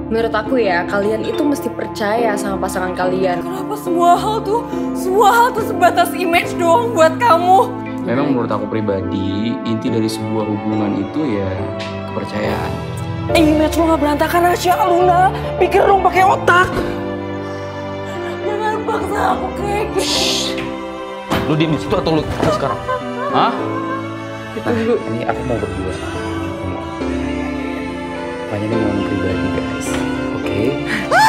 Menurut aku ya, kalian itu mesti percaya sama pasangan kalian. Kenapa semua hal tuh sebatas image doang buat kamu? Memang menurut aku pribadi, inti dari sebuah hubungan itu ya kepercayaan. Image lo gak berantakan Asya, Luna. Pikir dong pakai otak. Jangan paksa aku kayak gini. Lu diem di situ atau lu sekarang? Hah? Kita dulu. Ini aku mau berdua. Makanya ini momen pribadi guys. Oke?